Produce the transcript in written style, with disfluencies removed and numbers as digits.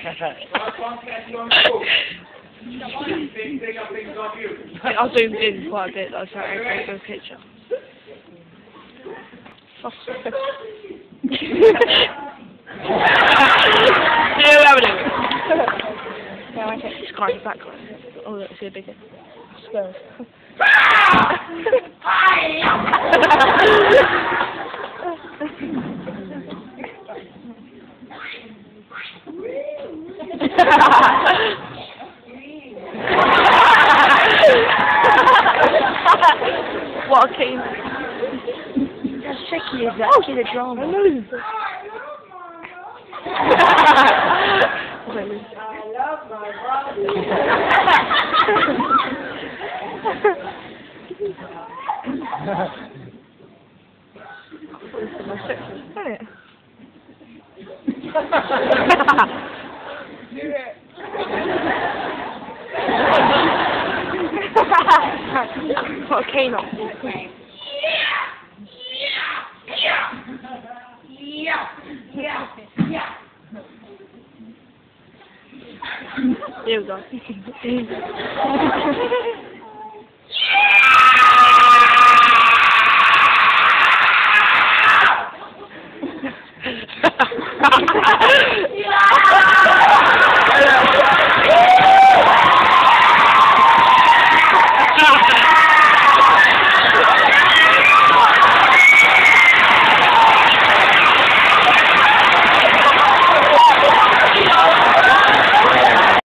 I'll zoom in quite a bit though, so I can go picture. Yeah, have it. Yeah, I take this guy's background. Oh, look, see a bigger. Spurs. What a keen. How tricky is that? Kid of drama. I know. I love my brother. What a cane on. Here we go.